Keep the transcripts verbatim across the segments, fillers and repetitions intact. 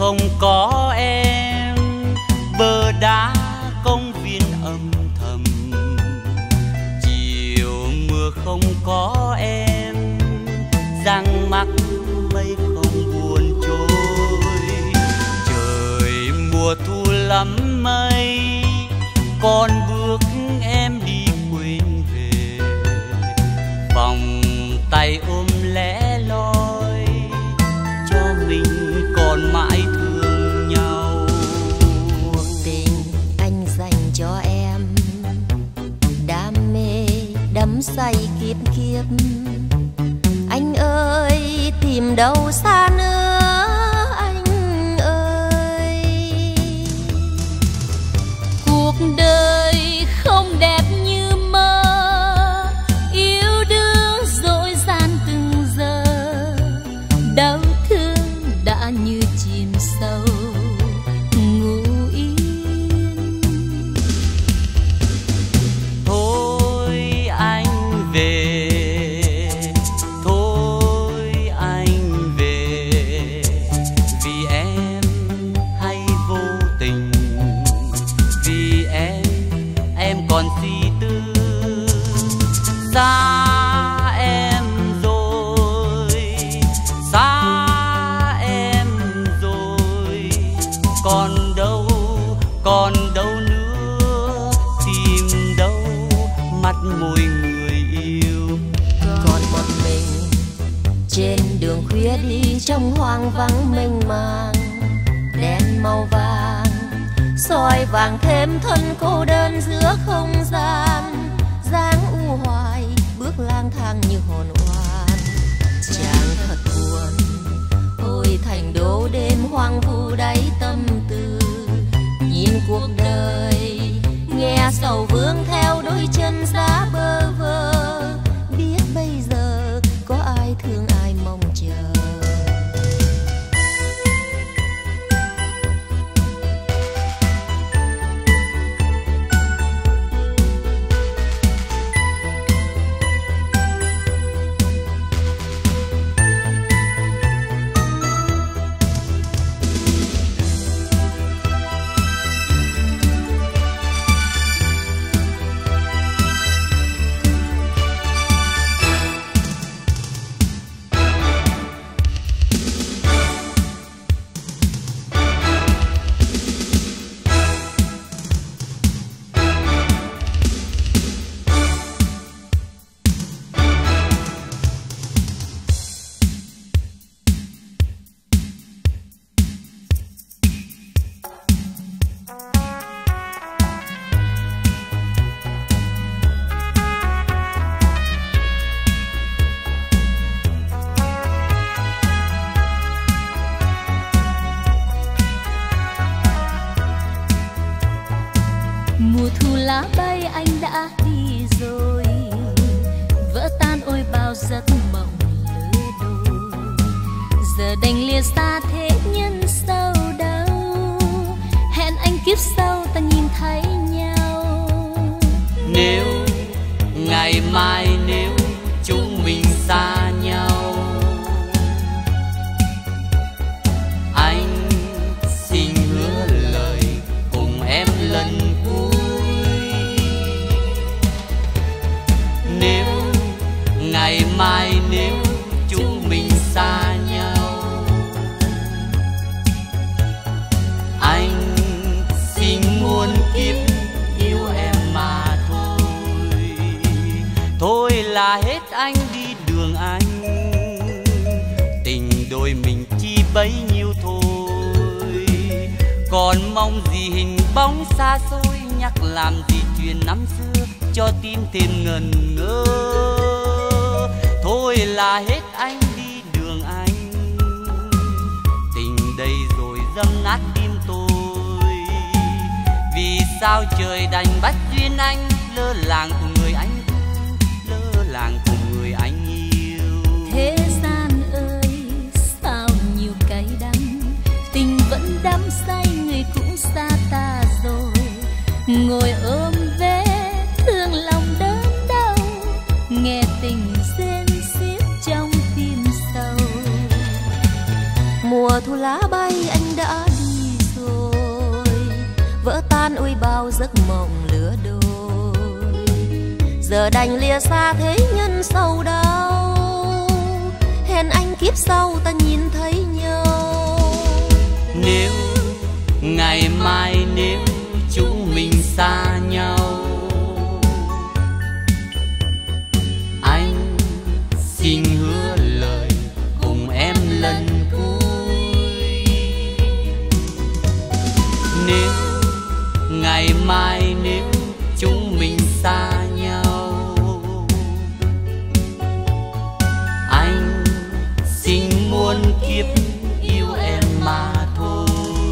không có em, bờ đá công viên âm thầm. Chiều mưa không có em, răng mắc mây không buồn trôi. Trời mùa thu lắm mây, con bước em đi quên về. Vòng tay ôm lẻ loi, cho mình còn mãi thương nhau. Cuộc tình anh dành cho em, đam mê đắm say kiếp kiếp. Anh ơi tìm đâu xa nữa, anh ơi. Cuộc đời không đẹp như mơ, yêu đương dối gian từng giờ. Đau thương đã như chìm sâu ngủ yên. Thôi anh về, thôi anh về, vì em hay vô tình, vì em em còn suy tư. Xa em rồi, xa em rồi, còn đâu, còn đâu nữa, tìm đâu mắt môi người yêu. Còn một mình trên đường khuya đi trong hoang vắng mênh mang. Đèn màu vàng soi vàng thêm thân cô đơn giữa không gian. Dáng u hoài bước lang thang như hồn oan. Chàng thật buồn, ôi thành đô đêm hoang vu đáy tâm tư. Nhìn cuộc đời nghe sầu vương theo đôi chân giá bơ vơ. Biết bây giờ có ai thương ai mong chờ. Mùa thu lá bay anh đã đi rồi, vỡ tan ôi bao giấc mộng lứa đôi. Giờ đành lìa xa thế nhân sâu đâu, hẹn anh kiếp sau ta nhìn thấy nhau. Nếu ngày mai nếu chúng mình xa nhau, anh xin hứa lời cùng em lần cuối. Nếu ngày mai nếu chúng mình xa nhau, anh xin muôn kiếp yêu em mà thôi. Thôi là hết anh đi đường anh, tình đôi mình chỉ bấy nhiêu thôi. Còn mong gì hình bóng xa xôi, nhắc làm gì chuyện năm xưa cho tim thêm ngần ngơ. Thôi là hết anh đi đường anh, tình đây rồi dâm nát tim tôi. Vì sao trời đành bắt duyên anh lơ làng cùng người anh thương, lơ làng cùng người anh yêu. Thế gian ơi sao nhiều cay đắng, tình vẫn đắm say người cũng xa ta rồi. Ngồi ôm vết thương lòng đớn đau, nghe tình rên xiết trong tim sâu. Mùa thu lá bay anh đã vỡ tan ôi bao giấc mộng lứa đôi. Giờ đành lìa xa thế nhân sầu đau, hẹn anh kiếp sau ta nhìn thấy nhau. Nếu ngày mai nếu chúng mình xa nhau, anh xin hứa lời cùng em lần cuối. Nếu ngày mai nếu chúng mình xa nhau, anh xin muôn kiếp yêu em mà thôi.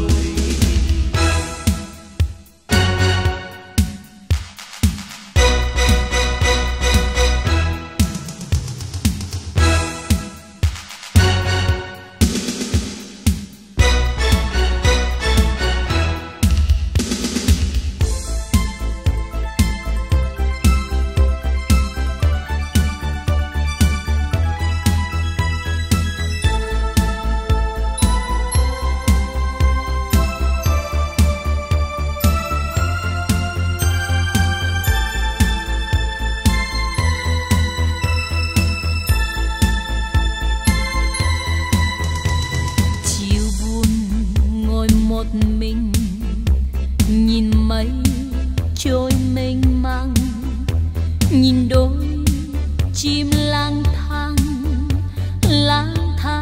Mình nhìn mây trôi mênh mang, nhìn đôi chim lang thang lang thang.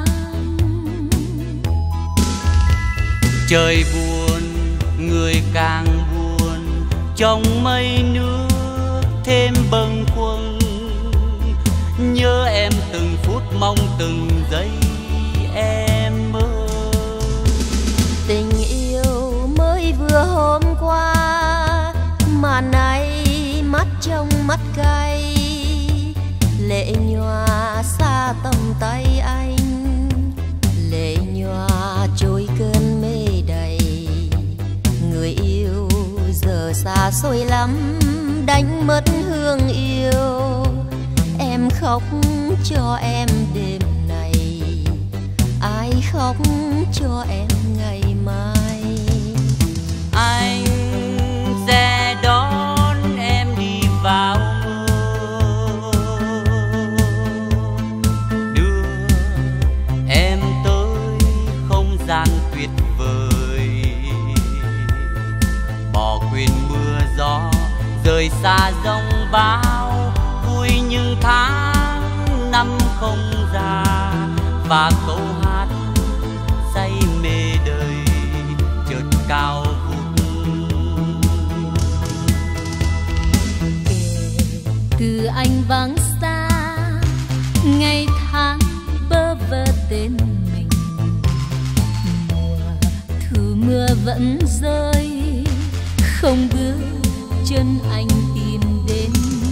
Trời buồn người càng buồn, trong mây nước thêm bâng khuâng. Nhớ em từng phút mong từng giây em mơ. Tình yêu mới vừa hôm qua mà nay mắt trong mắt cay, lệ nhòa xa tầm tay anh, lệ nhòa trôi cơn mê đầy. Người yêu giờ xa xôi lắm, đánh mất hương yêu. Em khóc cho em đêm này, ai khóc cho em ngày mai. Anh sẽ đón em đi vào mơ, đưa em tới không gian tuyệt vời, bỏ quên mưa gió rời xa giông bão. Vui những tháng năm không già, và câu hát say mê đời chợt cao vút. Từ anh vắng xa, ngày tháng bơ vơ tên mình. Mùa thu mưa vẫn rơi, không bước chân anh tìm đến.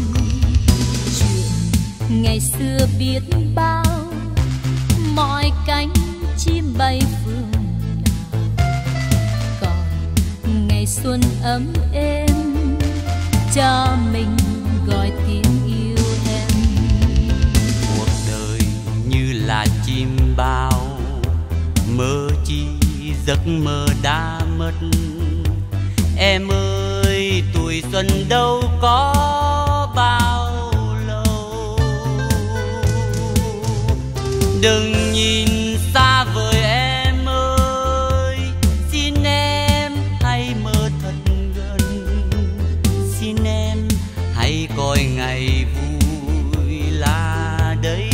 Chuyện ngày xưa biết bao, mọi cánh chim bay phương nào. Còn ngày xuân ấm êm, cho mình gọi tiếng yêu em. Cuộc đời như là chim bao, mơ chi giấc mơ đã mất. Em ơi tuổi xuân đâu có bao lâu, đừng nhìn xa vời em ơi. Xin em hãy mơ thật gần, xin em hãy coi ngày vui là đây.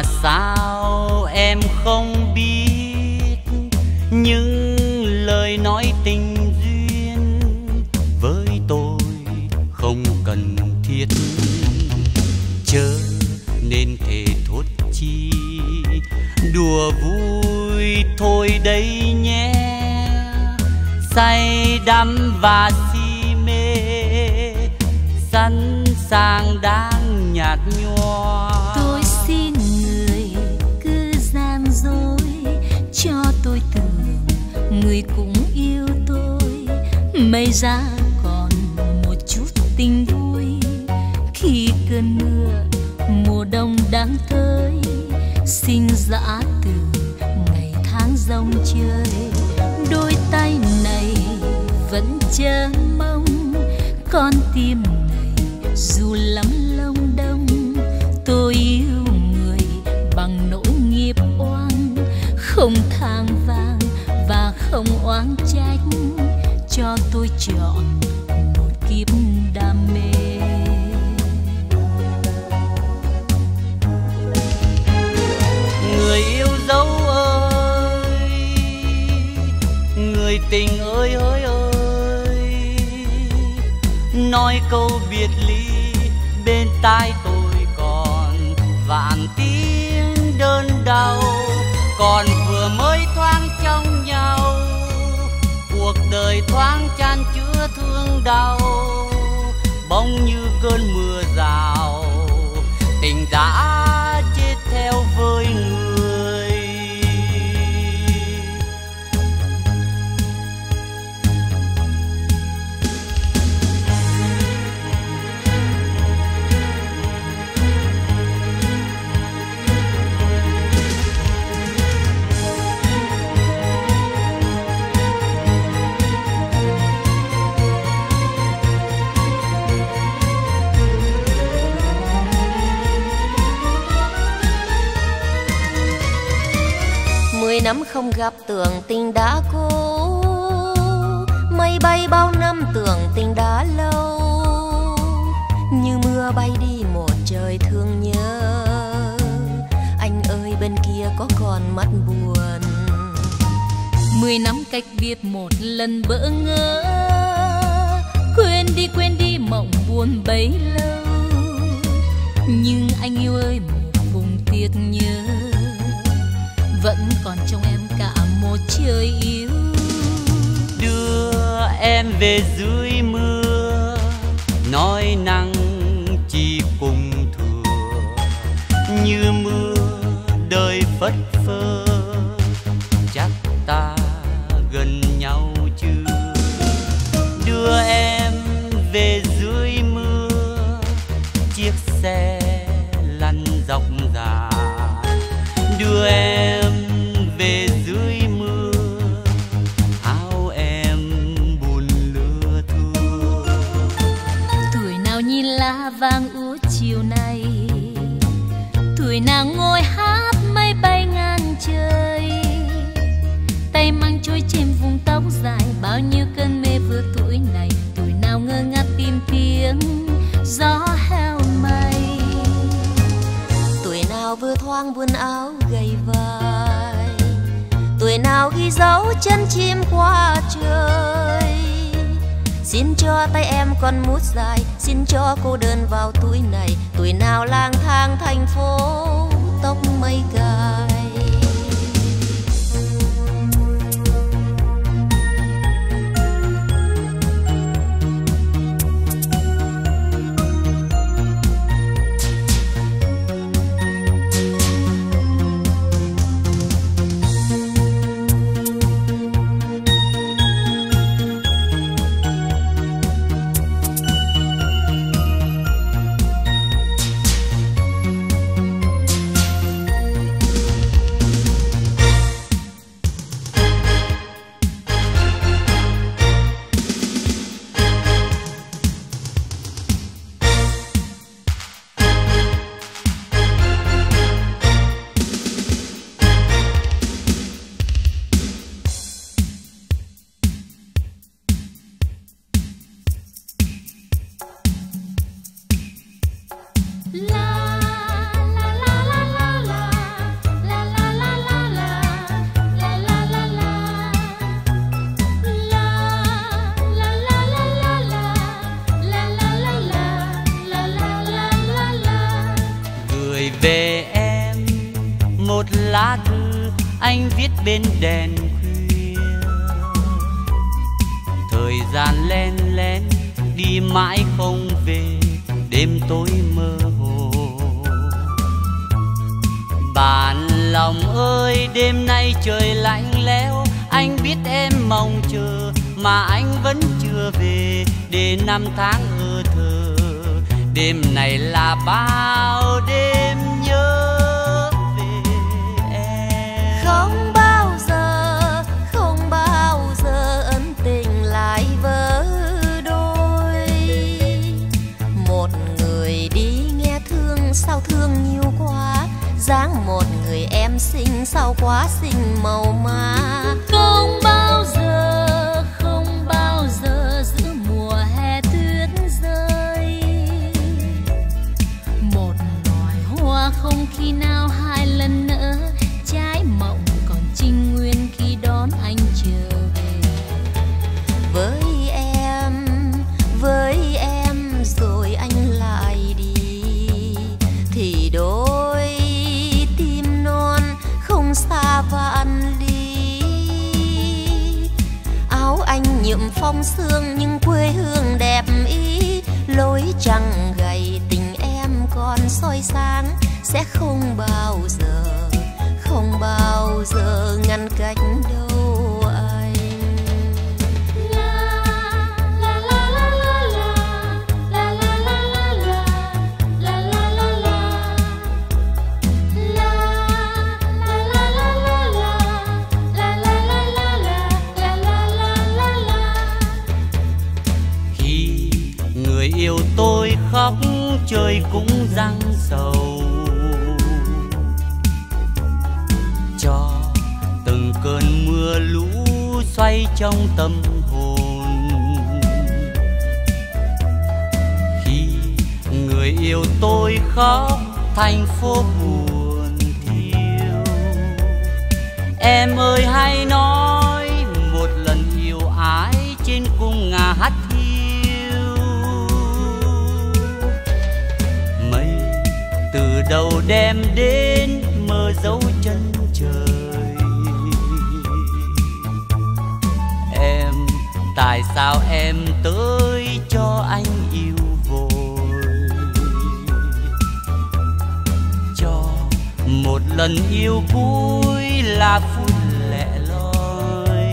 sao em không biết những lời nói tình duyên với tôi không cần thiết, chớ nên thề thốt chi đùa vui thôi đây nhé, say đắm và si mê sẵn sàng đang nhạt nhòa. Tôi xin người cứ gian dối cho tôi tưởng người cũng yêu tôi, may ra còn một chút tình vui khi cơn mưa mùa đông đang tới, sinh dã từ ngày tháng rong chơi. Đôi tay này vẫn chờ mong, con tim này dù lắm lông đông. Tôi yêu người bằng nỗi nghiệp oan, không than vang và không oán trách, cho tôi chọn một kiếp đam mê. Người yêu dấu ơi, người tình ơi ơi ơi, nói câu biệt ly bên tai tôi còn vạn tiếng đơn đau, còn vừa mới thoáng trong nhau, cuộc đời thoáng chan chứa thương đau, bỗng như cơn mưa rào, tình đã chết theo với người. Mười năm không gặp tưởng tình đã cố, mây bay bao năm tưởng tình đã lâu, như mưa bay đi một trời thương nhớ. Anh ơi bên kia có còn mắt buồn, mười năm cách biệt một lần bỡ ngỡ, quên đi quên đi mộng buồn bấy lâu. Nhưng anh yêu ơi một vùng tiếc nhớ, vẫn còn trong em cả một trời yêu. Đưa em về dưới mưa, nói nắng chỉ cùng thừa, như mưa đời phất phơ, chắc ta gần nhau chưa. Đưa em về dưới mưa, chiếc xe lăn dọc dài, đưa em về dưới mưa, áo em buồn lưa thưa. Tuổi nào nhìn lá vàng úa chiều nay, tuổi nào ngồi hát mây bay ngang trời, tay mang trôi trên vùng tóc dài, bao nhiêu cơn mê vừa tuổi này. Tuổi nào ngơ ngác tìm tiếng gió heo mây, tuổi nào vừa thoáng vươn áo gầy vai, tuổi nào ghi dấu chân chim qua trời. Xin cho tay em còn mút dài, xin cho cô đơn vào tuổi này. Tuổi nào lang thang thành phố tóc mây gai. anh viết bên đèn khuya. Thời gian len lén đi mãi không về, đêm tối mơ hồ. Bạn lòng ơi, đêm nay trời lạnh lẽo, anh biết em mong chờ mà anh vẫn chưa về, để năm tháng ơ thơ. Đêm này là bao đêm nhớ về em. Không bao giờ, không bao giờ ân tình lại vỡ đôi. Một người đi nghe thương sao thương nhiều quá, dáng một người em xinh sao quá xinh màu má. Không bao giờ, không bao giờ giữa mùa hè tuyết rơi, một loài hoa không khi nào hai lần nở, trái mộng còn trinh nguyên khi đón anh trở về. Với em, với em rồi anh lại đi, thì đôi tim non không xa vạn ly. Áo anh nhuộm phong sương nhưng quê hương đẹp ý, lối trăng gầy tình em còn soi sáng, sẽ không bao giờ, không bao giờ ngăn cách đâu anh. Khi người yêu tôi khóc, trời cũng giăng sầu, cho từng cơn mưa lũ xoay trong tâm hồn. Khi người yêu tôi khóc, thành phố buồn thiêu. Em ơi hãy nói một lần yêu ái trên cung ngà hát hiu. Mây từ đầu đem đến mơ dấu chân trời. Em, tại sao em tới cho anh yêu vội, cho một lần yêu cuối là phút lẻ loi.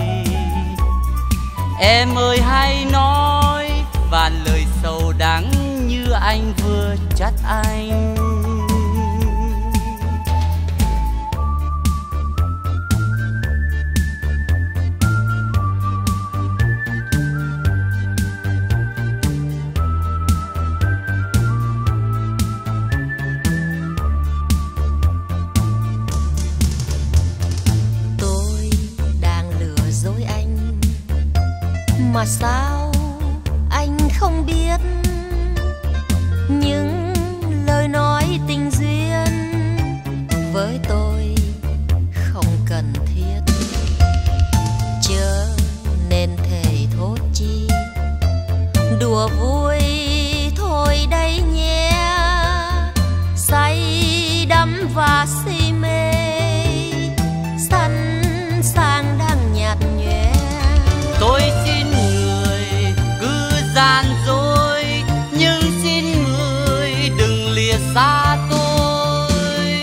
Em ơi hãy nói vạn lời sầu đắng như anh vừa trách anh. Mà sao anh không biết những lời nói tình duyên với tôi không cần thiết, chớ nên thề thốt chi đùa vui thôi đây nhé. Say đắm và si mê, sẵn sàng đang nhạt nhòa. Tôi xin người cứ gian dối, nhưng xin người đừng lìa xa tôi.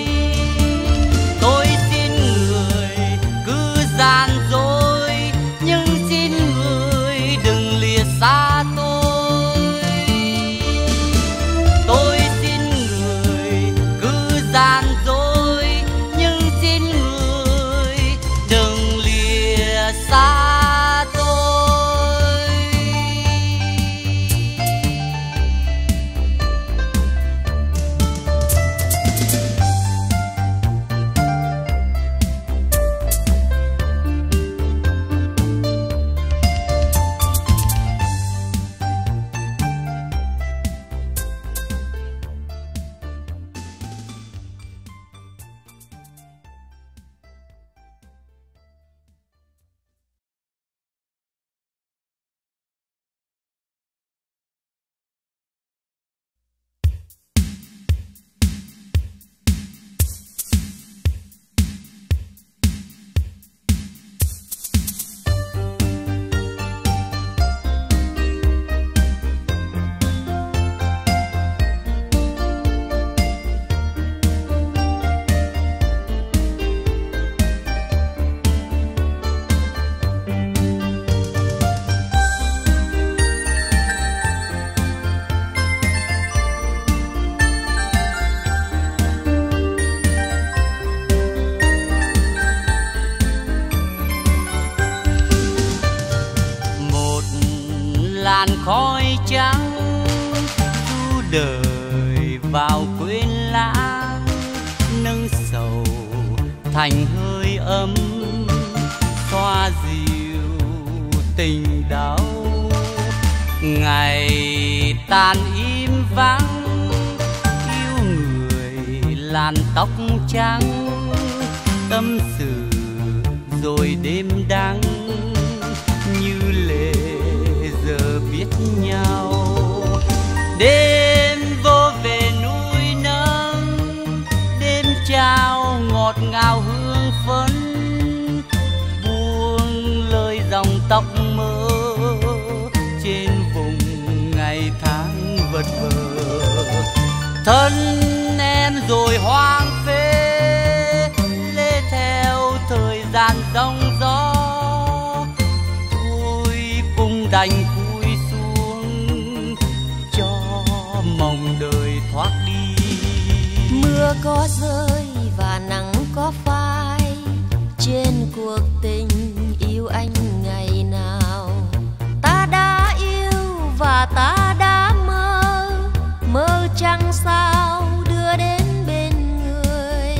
Tôi xin người cứ gian dối, nhưng xin người đừng lìa xa tôi. Tôi xin người cứ gian dối. làn khói trắng du đời vào quên lãng, nâng sầu thành hơi ấm xoa dịu tình đau. Ngày tàn im vắng yêu người làn tóc trắng, tâm sự rồi đêm đắng như lệ giờ biết nhau. Đêm vô về núi nâng, đêm trao ngọt ngào hương phấn, buông lời dòng tóc mơ trên vùng ngày tháng vật vờ. Thân em rồi hoang phế lê theo thời gian giông gió, thôi cùng đành cúi xuống cho mộng đời thoát đi. Mưa có rơi và nắng có phai trên cuộc tình yêu anh ngày nào. Ta đã yêu và ta đã mơ, mơ chẳng sao đưa đến bên người.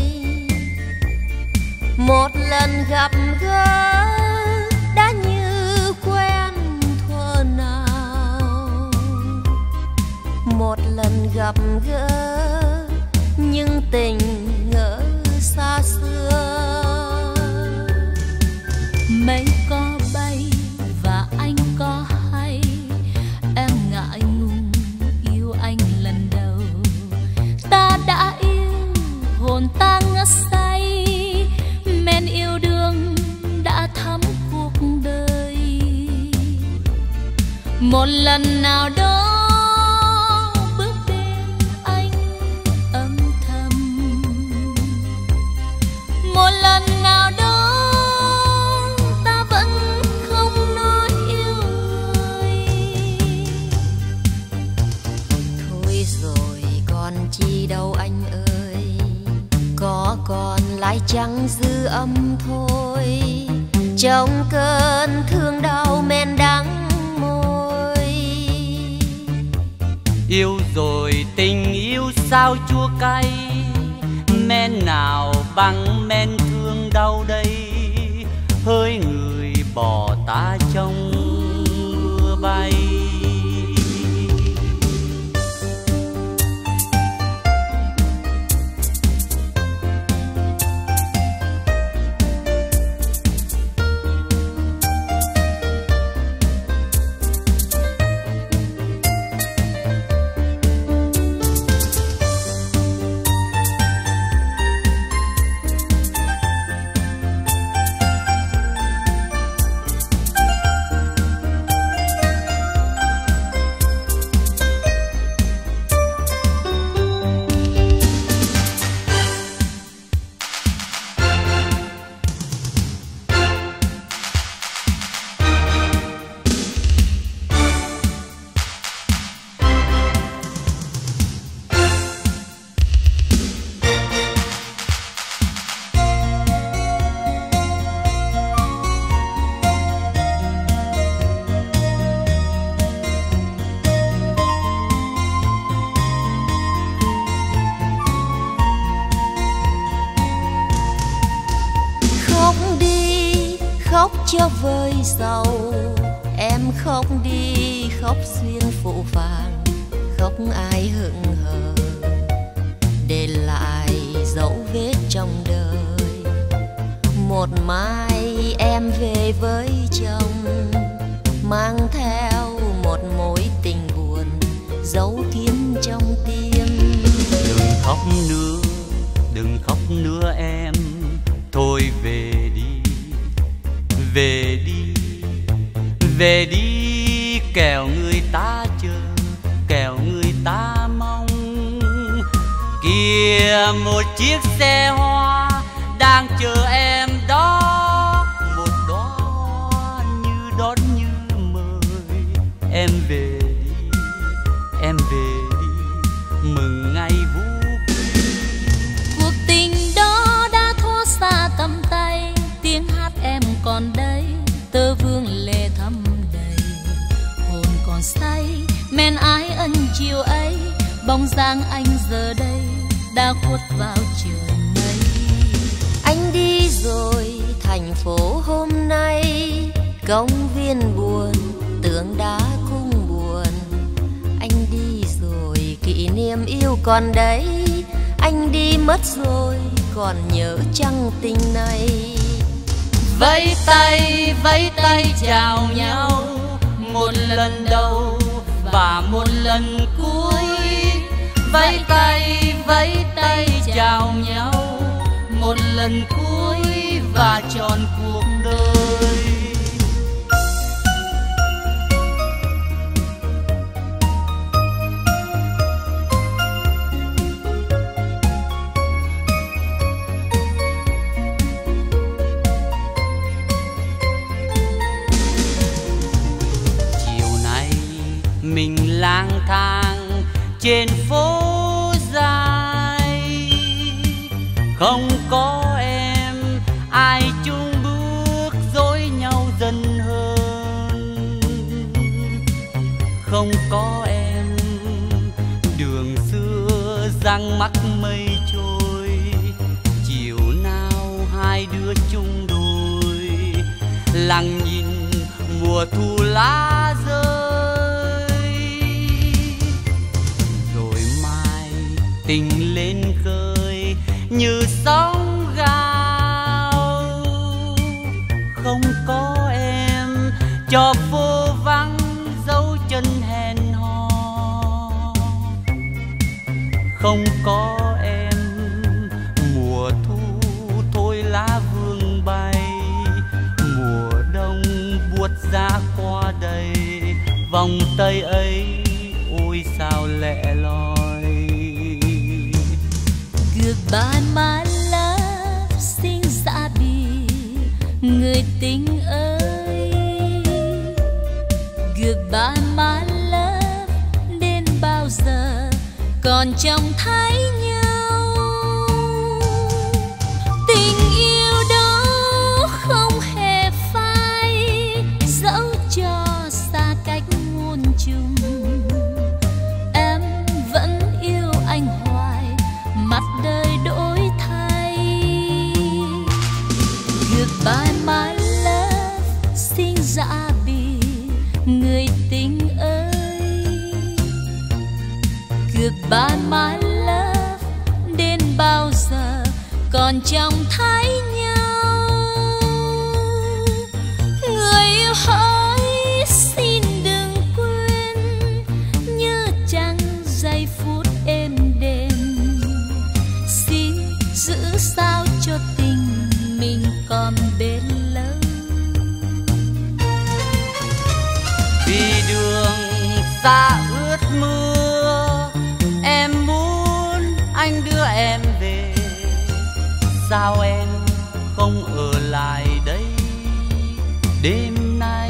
Một lần gặp gỡ đã như quen thuở nào, một lần gặp gỡ nhưng tình ngỡ xa xưa. Mây có bay và anh có hay, em ngại ngùng yêu anh lần đầu. Ta đã yêu hồn ta ngất say, men yêu đương đã thắm cuộc đời. Một lần nào đó bước bên anh âm thầm, một lần nào đó ta vẫn không nói yêu người. Thôi rồi còn chi đâu anh ơi, có còn lại chẳng dư âm thôi, trong cơn thương đau men đắng môi. Yêu rồi tình yêu sao chua cay, men nào bằng men thương đau đây. Hỡi người bỏ ta trong mưa bay. Khóc cho vơi sầu, em khóc đi khóc xuyên phụ vàng, khóc ai hững hờ để lại dấu vết trong đời. Một mai em về với chồng, mang theo một mối tình buồn giấu kín trong tim. Đừng khóc nữa, đừng khóc nữa em, thôi về đi, về đi, về đi, kẻo người ta chờ, kẻo người ta mong. Kìa một chiếc xe hoa đang chờ em đó, một đóa như đón như mời. Em về đi, em về đi, mừng ngày vũ quy. Cuộc tình đó đã thoát xa tầm tay, tiếng hát em còn đây, tơ vương lệ thắm đầy, hồn còn còn say men ái ân chiều ấy, bóng dáng anh giờ đây đã khuất vào trời mây. Anh đi rồi thành phố hôm nay, công viên buồn tượng đá cũng buồn. Anh đi rồi kỷ niệm yêu còn đấy, anh đi mất rồi còn nhớ chăng tình này. Vẫy tay vẫy tay chào nhau, một lần đầu và một lần cuối. Vẫy tay vẫy tay chào nhau, một lần cuối và trọn cuộc đời. Mình lang thang trên phố dài, không có em ai chung bước dối nhau dần hơn. Không có em đường xưa răng mắc mây trôi, chiều nào hai đứa chung đôi lặng nhìn mùa thu lá rơi. Tình lên khơi như sóng gào, không có em cho phố vắng dấu chân hẹn hò. Không có em mùa thu thôi lá vương bay, mùa đông buốt giá qua đây. Vòng tay ấy ôi sao lẻ loi. Goodbye my love, xin dạ biệt người tình ơi. Goodbye my love, đến bao giờ còn trông thấy nhau. Tình yêu đó không hề phai, dẫu cho xa cách muôn trùng. Em vẫn yêu anh hoài, mặt đời đổi thay. Goodbye my love, xin dạ biệt người tình ơi. Goodbye my love, đến bao giờ còn trông thấy nhau. Người yêu hỡi xin đừng quên, nhớ chăng giây phút êm đềm. Xin giữ sao cho tình mình còn bền lâu. Vì đường xa ướt mưa, em muốn anh đưa em về. Sao em không ở lại đây đêm nay?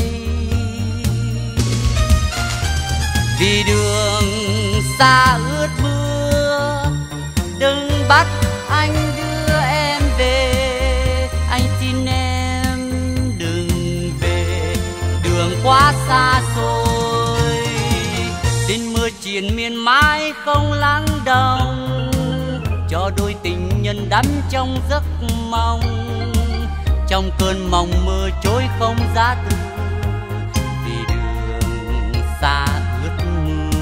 Vì đường xa ướt mưa, đừng bắt anh đưa em về. Anh xin em đừng về, đường quá xa xôi. Xin mưa triền miên mãi không lắng động, cho đôi tình nhân đắm trong giấc mong. Trong cơn mộng mơ trôi không giá từ, vì đường xa ướt mưa.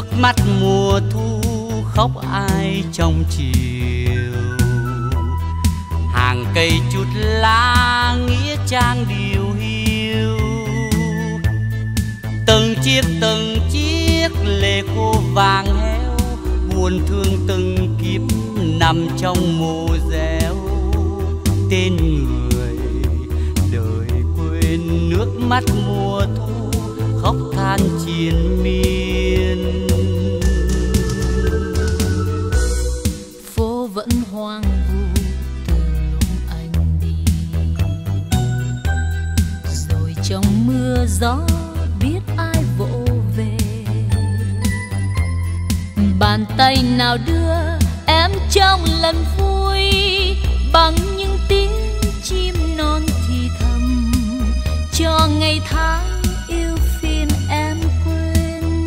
mắt mùa thu khóc ai trong chiều, hàng cây chút lá nghĩa trang điều hiu. Từng chiếc từng chiếc lệ khô vàng héo, buồn thương từng kiếp nằm trong mồ réo. Tên người đời quên nước mắt mùa thu khóc than triền miên. Phố vẫn hoang vu từ lúc anh đi, rồi trong mưa gió biết ai vỗ về. Bàn tay nào đưa em trong lần vui, bằng những tiếng chim non thì thầm, cho ngày tháng yêu phiền em quên.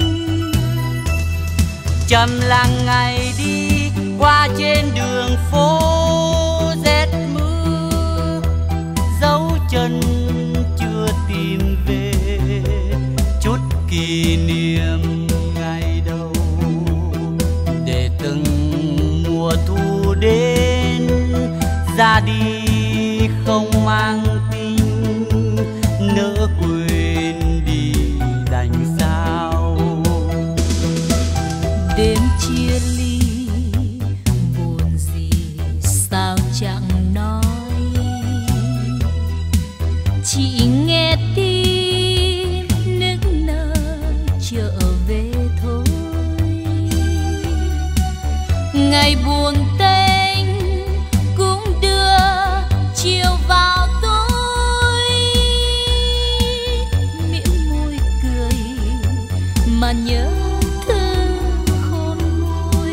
Trầm lặng ngày đi qua trên đường phố rét mưa, dấu chân chưa tìm về chút kỷ niệm ngày đầu, để từng mùa thu đến ra đi không mang tình, nỡ quên đi đành sao. Đêm chia ly buồn gì sao chẳng nói, chỉ nghe tim nức nở trở về thôi. Ngày buồn tênh cũng đưa chiều vào tối, mỉm môi cười mà nhớ thương khôn nguôi.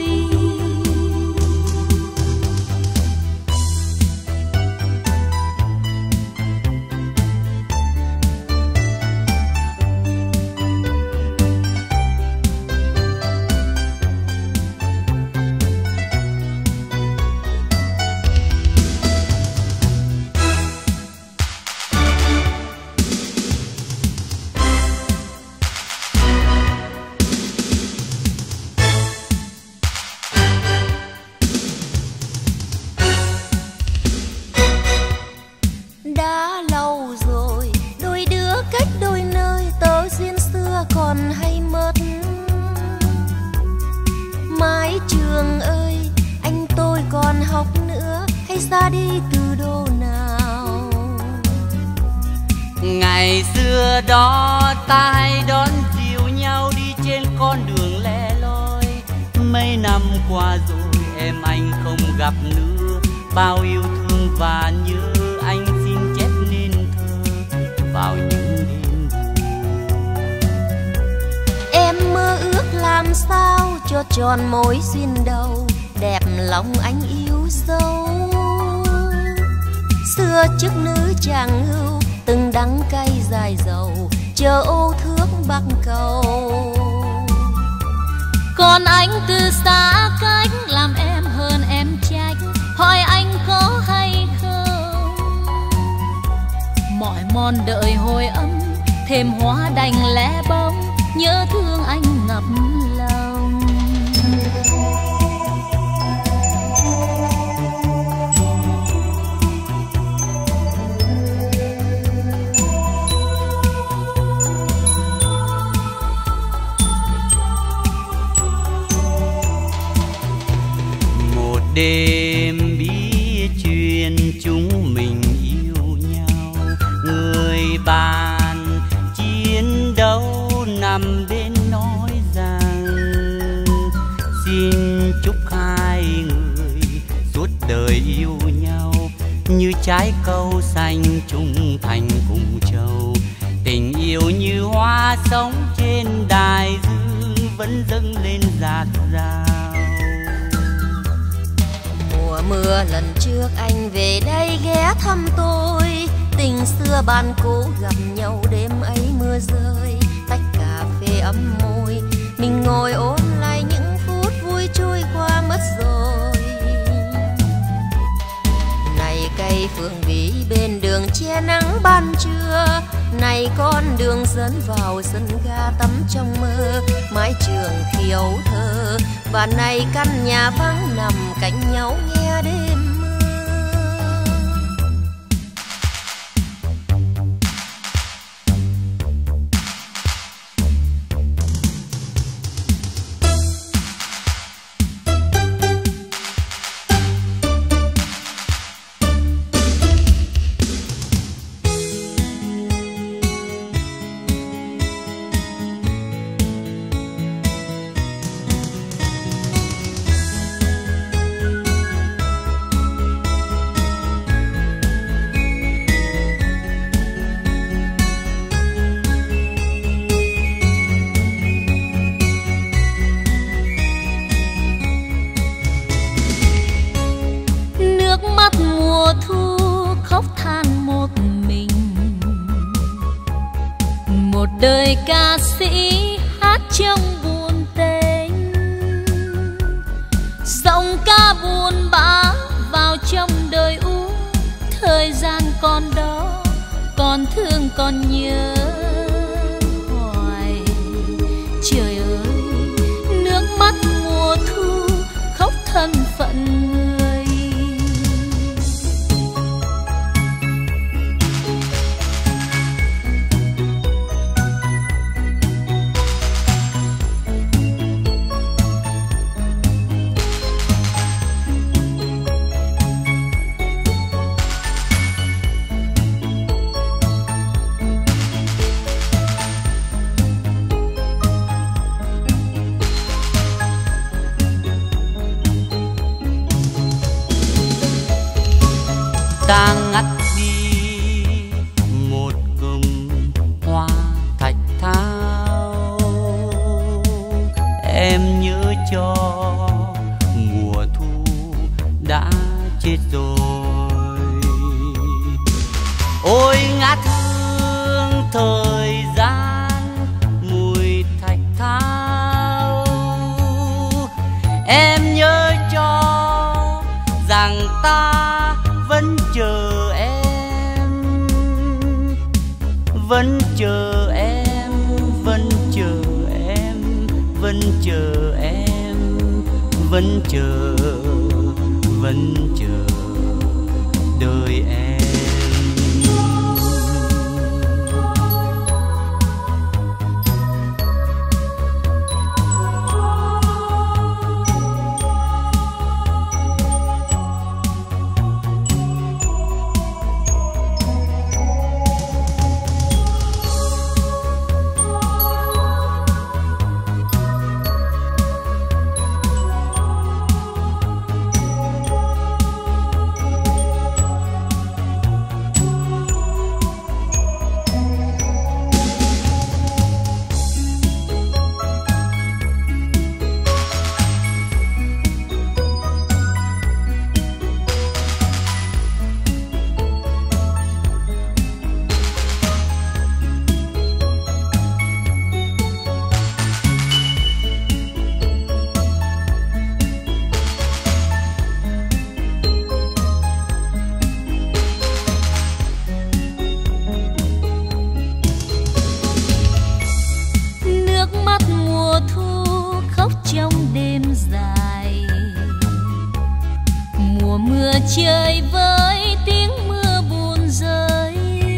Đã lâu rồi đôi đứa cách đôi nơi, tớ duyên xưa còn hay mất. Mái trường ơi anh tôi còn học nữa, hay ra đi từ đâu nào. Ngày xưa đó ta hay đón dìu nhau đi trên con đường lẻ loi. Mấy năm qua rồi em anh không gặp nữa, bao yêu thương và nhớ anh xin chép nên thơ vào những đêm buồn. Em mơ ước làm sao cho tròn mối duyên đầu, đẹp lòng anh yêu dấu. Xưa trước nữ chàng hưu từng đắng cay dài dầu, chờ ô thước bắc cầu. Còn anh từ xa cách làm em hơn em trách, hỏi anh có hay không. Mỏi mòn đợi hồi âm thêm hoa đành lẻ bóng, nhớ thương anh ngập lòng. Một đêm bí chuyện chúng mình yêu nhau, người bạn chiến đấu nằm bên nói rằng xin chúc hai người suốt đời yêu nhau, như trái câu xanh trung thành cùng châu. Tình yêu như hoa sống trên đài dương vẫn dâng lên dạt dào. Mùa mưa lần trước anh về đây ghé thăm tôi, tình xưa ban cố gặp nhau đêm ấy mưa rơi, tách cà phê ấm môi, mình ngồi ôn lại những phút vui trôi qua mất rồi. Này cây phượng vĩ bên đường che nắng ban trưa, này này con đường dẫn vào sân ga tắm trong mơ, mái trường khiêu thơ. Và này căn nhà vắng nằm cạnh nhau nghe đêm đời ca sĩ hát trong buồn tênh, giọng ca buồn bã vào trong đời u. Thời gian còn đó, còn thương còn nhớ hoài. Trời ơi, nước mắt mùa thu khóc thân phận người. Ta ngắt đi một cụm hoa thạch thao, em nhớ cho mùa thu đã chết rồi. Ôi ngát hương thời gian mùi thạch thao, em nhớ cho rằng ta vẫn chờ em, vẫn chờ em, vẫn chờ em, vẫn chờ em, vẫn chờ, vẫn chờ đời em. Trời với tiếng mưa buồn rơi,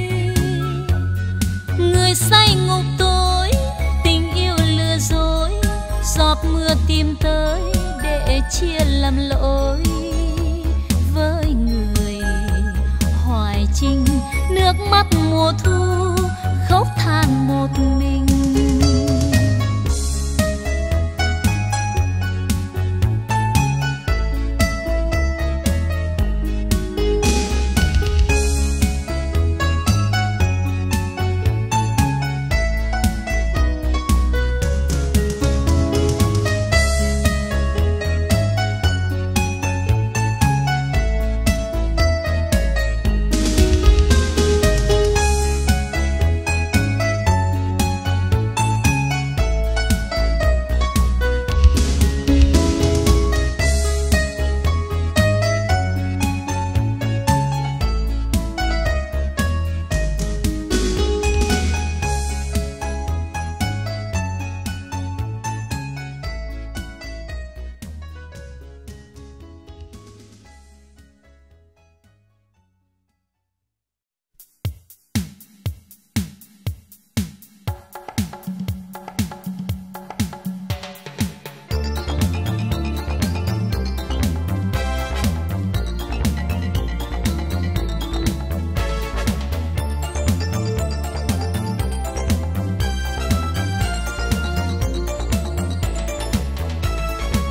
người say ngục tối tình yêu lừa dối, giọt mưa tìm tới để chia làm lỗi với người hoài trinh. Nước mắt mùa thu khóc than một mình.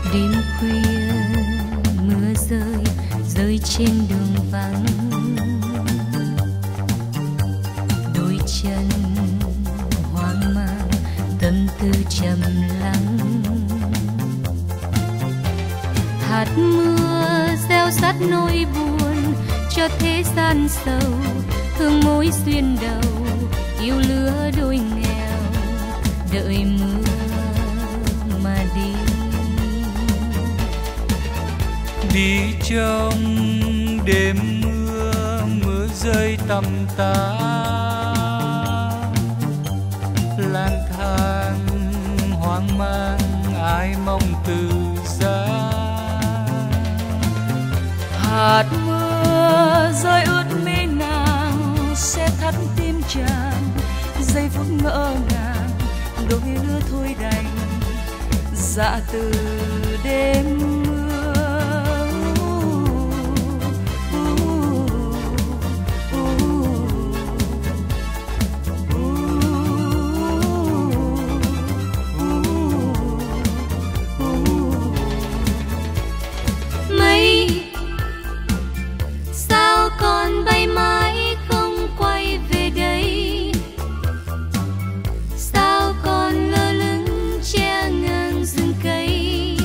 Đêm khuya mưa rơi rơi trên đường vắng, đôi chân hoang mang tâm tư trầm lắng. Hạt mưa gieo rắt nỗi buồn cho thế gian sầu, thương mối duyên đầu yêu lứa đôi nghèo, đợi mưa mà đi. Đi trong đêm mưa, mưa rơi tầm tã, lang thang hoang mang ai mong từ giá. Hạt mưa rơi ướt mi nàng sẽ thắt tim chàng, giây phút ngỡ ngàng đôi lứa thôi đành dạ từ đêm mưa. Mây sao còn bay mãi không quay về đây, sao còn lơ lửng che ngang rừng cây,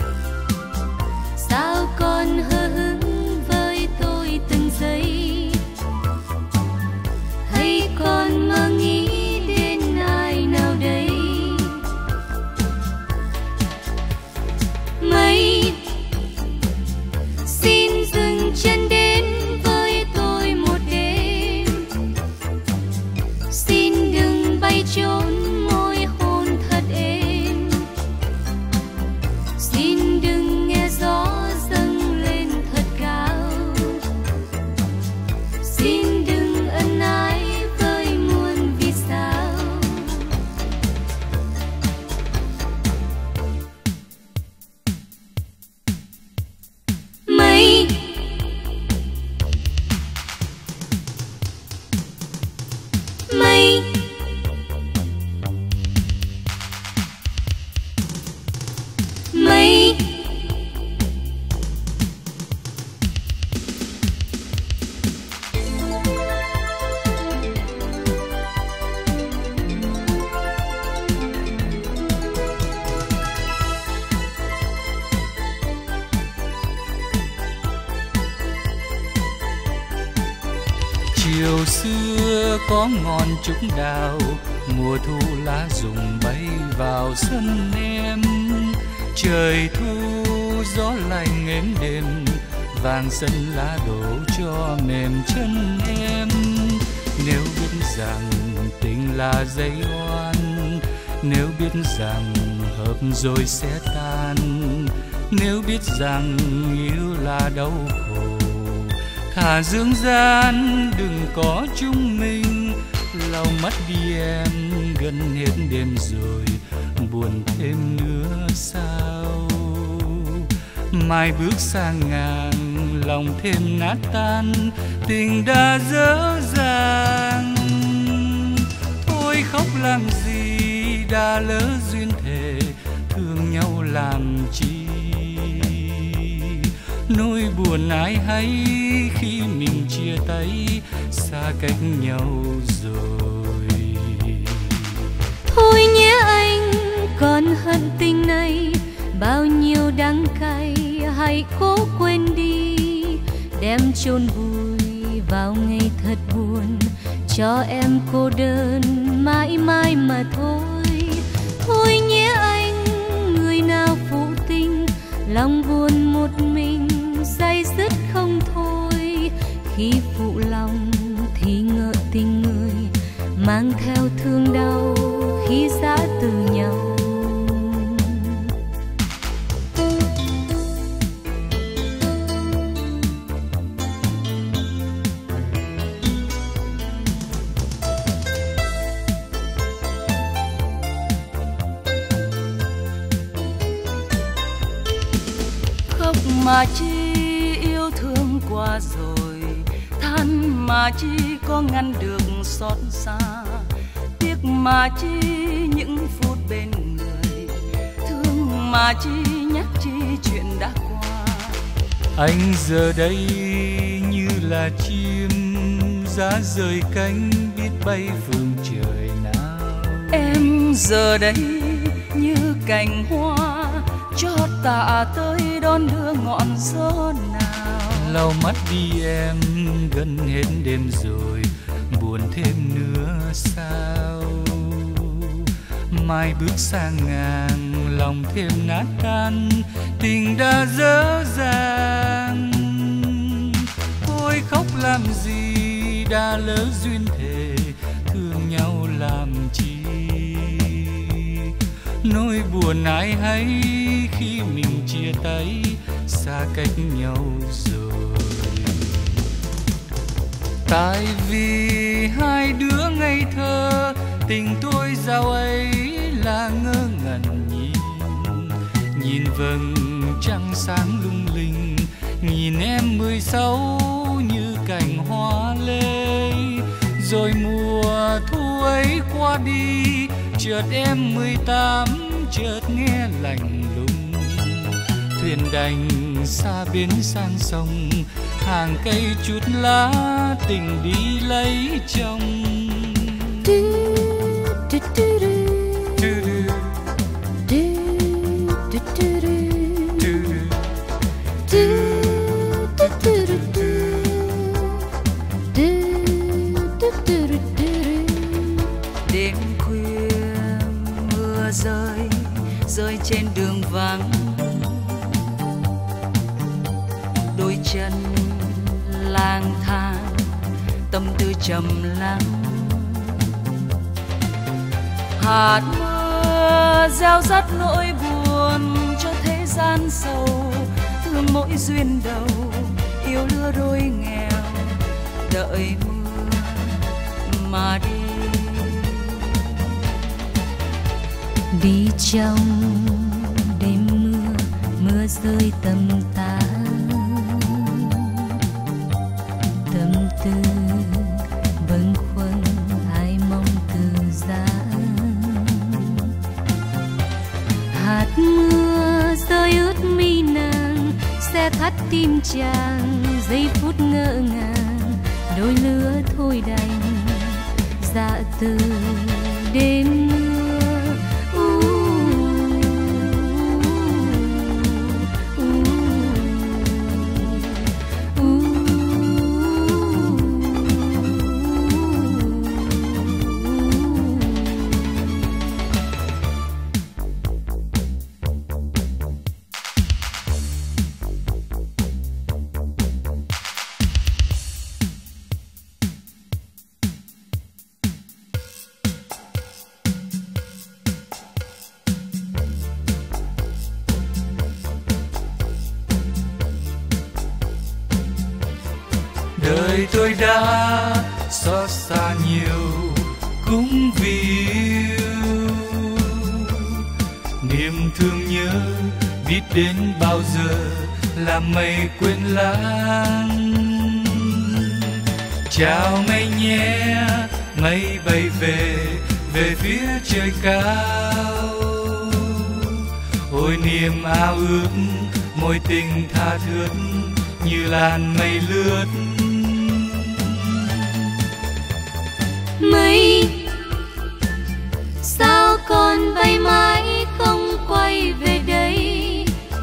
sao còn hờ hững với tôi từng giây, hay còn mơ nghĩ đến ai nào đây. Mây xin dừng chân đến với tôi một đêm, xin đừng bay trốn môi hôn thật êm, xin đừng nghe gió dâng lên thật cao, xin đừng ân ái với muôn vì sao. Mây mây mây Chiều xưa có ngọn trúc đào, mùa thu lá rụng bay vào sân em. Trời thu gió lạnh êm đềm, vàng sân lá đổ cho mềm chân em. Nếu biết rằng tình là dây oan, nếu biết rằng hợp rồi sẽ tan, nếu biết rằng yêu là đau khổ, thà dương gian đừng có chúng mình. Lòng mất đi em gần hết đêm rồi, buồn thêm nữa sao. Mai bước sang ngàn lòng thêm nát tan, tình đã dở dàng. Thôi khóc làm gì đã lỡ duyên thề, thương nhau làm chi. Nỗi buồn ai hay khi mình chia tay, xa cách nhau rồi. Thôi nhé anh còn hận tình này, bao nhiêu đắng cay hãy cố quên đi, đem chôn vùi vào ngày thật buồn, cho em cô đơn mãi mãi mà thôi. Thôi nhé anh người nào phụ tình, lòng buồn một mình day dứt không thôi. Khi phụ lòng thì ngỡ tình người, mang theo thương đau khi giã từ nhau. Khóc mà chi yêu thương qua rồi, than mà chi có ngăn được xót xa. Tiếc mà chi những phút bên người, thương mà chi nhắc chi chuyện đã qua. Anh giờ đây như là chim giá rời cánh biết bay phương trời nào. Em giờ đây như cành hoa cho tạ tới đón đưa ngọn gió nào. Lau mắt đi em, gần hết đêm rồi, buồn thêm nữa sao? Mai bước sang ngàn, lòng thêm nát tan, tình đã dở dàng. Thôi khóc làm gì, đã lỡ duyên thề, thương nhau làm chi? Nỗi buồn ai hay khi mình chia tay, xa cách nhau rồi. Tại vì hai đứa ngây thơ, tình tôi dạo ấy là ngơ ngẩn nhìn. Nhìn vầng trăng sáng lung linh, nhìn em mười sáu như cành hoa lê. Rồi mùa thu ấy qua đi, chợt em mười tám chợt nghe lạnh lùng. Thuyền đành xa bến sang sông, hàng cây chút lá tình đi lấy chồng. Đêm khuya mưa rơi rơi trên đường vắng, đôi chân lang thang tâm tư trầm lắng. Hạt mưa gieo rắt nỗi buồn cho thế gian sầu, thương mỗi duyên đầu yêu lứa đôi nghèo, đợi mưa mà đi. Đi trong đêm mưa, mưa rơi tầm tã, tâm tư bâng khuâng ai mong từ giá. Hạt mưa rơi ướt mi nàng, xe thắt tim chàng, giây phút ngỡ ngàng, đôi lứa thôi đành dạ từ đêm mưa. Đời tôi đã xót xa nhiều cũng vì yêu, niềm thương nhớ biết đến bao giờ làm mây quên lãng. Chào mây nhé, mây bay về về phía trời cao. Ôi niềm ao ước mối tình tha thướt như làn mây lướt. Mây sao còn bay mãi không quay về đây,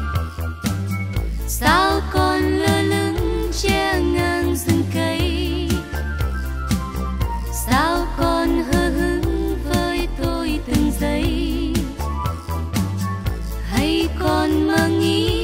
sao còn lơ lửng che ngang rừng cây, sao còn hờ hững với tôi từng giây, hay còn mơ nghĩ